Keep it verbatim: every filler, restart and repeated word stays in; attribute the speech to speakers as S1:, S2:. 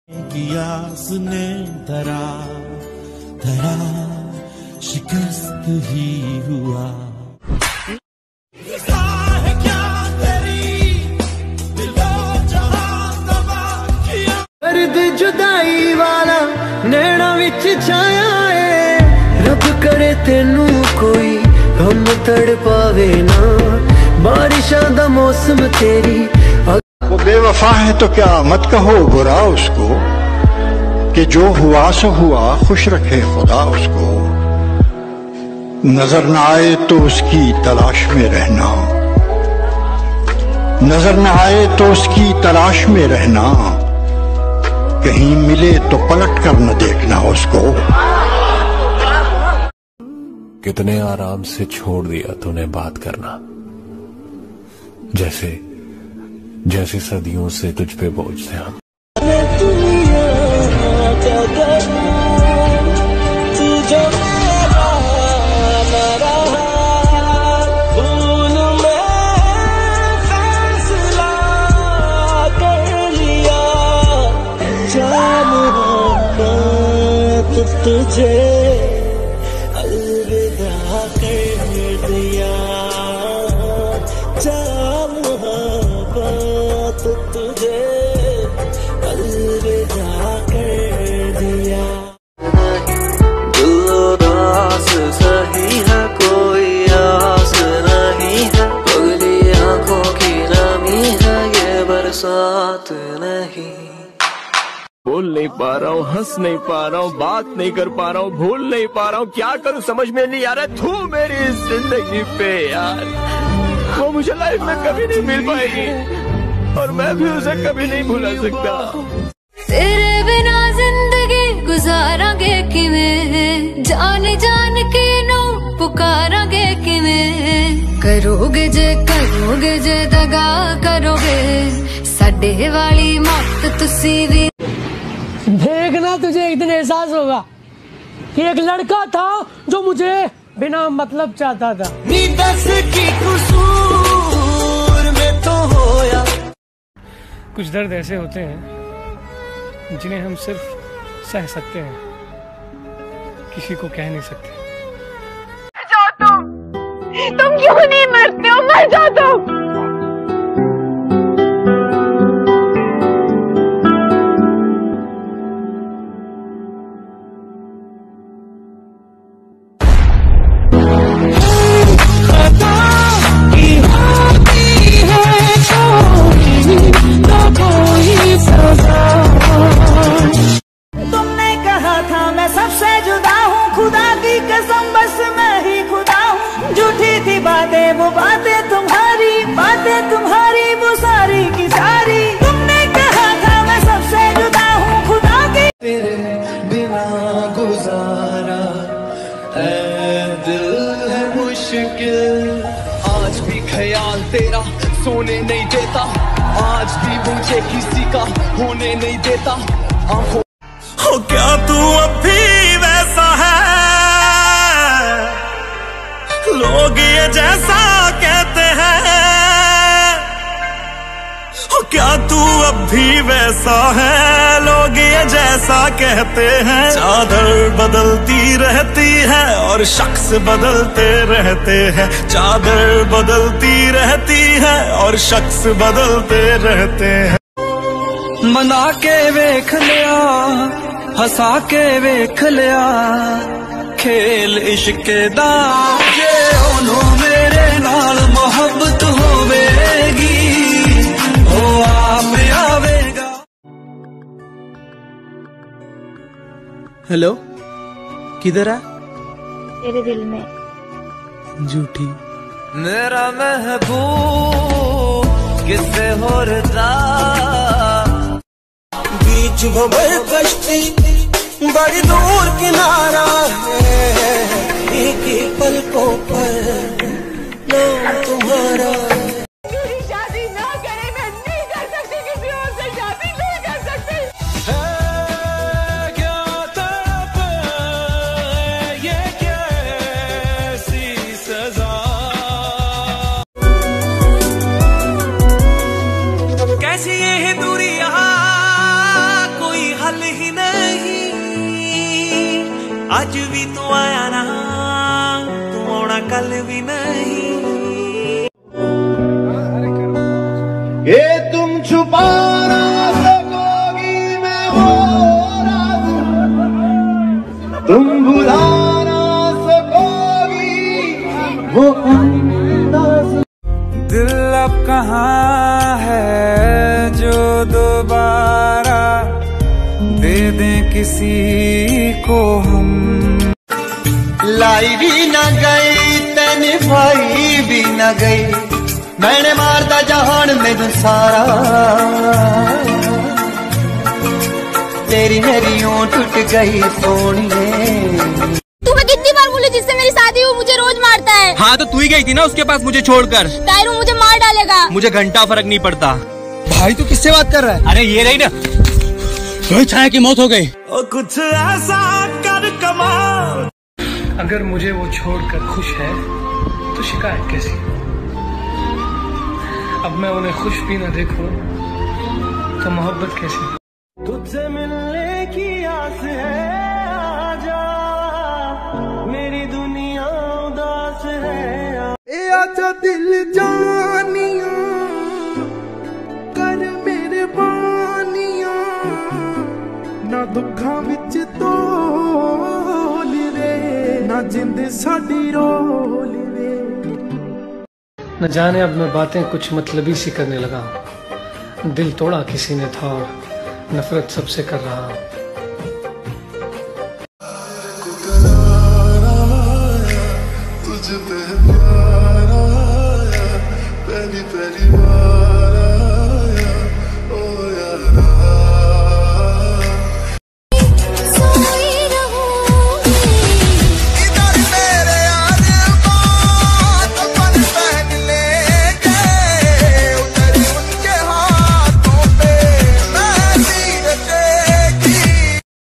S1: कियास ने धरा धरा शिकस्त ही हुआ।
S2: दर्द जुदाई वाला नैना विच छाया है, रब करे तेनू कोई हम तड़ पावे ना, बारिशां दा मौसम तेरी।
S3: वो बेवफा है तो क्या मत कहो बुरा उसको, कि जो हुआ सो हुआ खुश रखे खुदा उसको। नजर न आए तो उसकी तलाश में रहना, नजर न आए तो उसकी तलाश में रहना, कहीं मिले तो पलट कर न देखना उसको।
S4: कितने आराम से छोड़ दिया तूने बात करना, जैसे जैसे सदियों से तुझ पे बोझ थे हम।
S2: तुझे अलविदा कर दिया, जा मोहब्बत तुझे अलविदा कर दिया। दिल उदास सही है कोई आस नहीं है, अगली आंखों की नमी है ये बरसात नहीं।
S5: बोल नहीं पा रहा हूँ, हंस नहीं पा रहा हूँ, बात नहीं कर पा रहा हूँ, भूल नहीं पा रहा हूँ, क्या करूँ समझ में नहीं आ रहा। तू मेरी जिंदगी पे यार, वो मुझे लाइफ में कभी नहीं मिल पाएगी और मैं भी उसे कभी नहीं भुला सकता।
S6: तेरे बिना जिंदगी गुजारांगे किवें, जान जान के नू पुकारांगे किवें। करोगे जे करोगे जे दगा करोगे, साडे वाली मौत तुसी भी।
S7: देखना तुझे एक दिन एहसास होगा कि एक लड़का था जो मुझे बिना मतलब चाहता था।
S2: की कसूर में तो होया।
S7: कुछ दर्द ऐसे होते हैं जिन्हें हम सिर्फ सह सकते हैं, किसी को कह नहीं सकते।
S8: जाओ तुम तुम क्यों नहीं मरते हो, मर जाओ तुम।
S2: तुमने कहा था मैं सबसे जुदा हूँ, खुदा की कसम बस मैं ही खुदा हूँ। झूठी थी बातें वो बातें तुम्हारी, बातें तुम्हारी वो सारी की सारी। तुमने कहा था मैं सबसे जुदा हूँ, खुदा की। तेरे बिना गुजारा ऐ दिल है मुश्किल, आज भी ख्याल तेरा सोने नहीं देता, आज भी मुझे किसी का होने नहीं देता। आंखों
S1: हो क्या तू अब भी वैसा है, लोग ये जैसा कहते हैं। हो क्या तू अब भी वैसा है, लोग ये जैसा कहते हैं। चादर बदलती रहती है और शख्स बदलते रहते हैं, चादर बदलती रहती है और शख्स बदलते रहते हैं।
S2: मना के वेख लिया, हंसा के वेख लिया, खेल इश्क दा जे ओनू मेरे नाल मोहब्बत होवेगी, ओ आप आवेगा। हेलो, किधर है?
S8: तेरे दिल में।
S2: झूठी मेरा महबूब किससे हो रहा, बीच भंवर कश्ती बड़ी दूर किनारा है, एक ही पलकों पर नाम तुम्हारा।
S8: शादी ना करे, मैं नहीं कर सकती, किसी और से शादी नहीं कर सकती।
S2: क्या तड़प ये कैसी सजा, कैसी ये दूरी यहाँ कोई
S1: आज भी तू आया ना, तू आना कल भी नहीं।
S9: ये तुम छुपा ना सकोगी मैं वो राज, तुम भुला ना सकोगी वो अंदाज।
S10: दिल अब कहाँ है जो दोबारा दे दें किसी को हम।
S9: लाई भी न गई तेने भाई भी न गई, मैंने मारदा जहान में सारा, तेरी मेरी यूं टूट गई सोनिए।
S11: तुम्हें कितनी बार बोली जिससे मेरी शादी हो मुझे रोज मारता है।
S12: हाँ तो तू ही गई थी ना उसके पास मुझे छोड़कर।
S11: तायरू मुझे मार डालेगा।
S12: मुझे घंटा फर्क नहीं पड़ता।
S10: भाई तू किससे बात कर रहा है?
S12: अरे ये रही ना, रोहित छाया की मौत हो गई।
S1: ओ कुछ ऐसा कर कमाल।
S7: अगर मुझे वो छोड़कर खुश है तो शिकायत कैसी? अब मैं उन्हें खुश भी न देखूं तो मोहब्बत कैसी?
S1: तुझसे मिलने की आस है, आजा मेरी दुनिया उदास है।
S9: ए आजा दिल जानिया कर मेरे बानिया, ना दुखा विच तोल रे, ना जिंद साडी रोल रे।
S7: न जाने अब मैं बातें कुछ मतलबी सी करने लगा हूँ। दिल तोड़ा किसी ने था और नफरत सबसे कर रहा हूँ।
S9: तुझ पे प्यार आया, पहली पहली बार।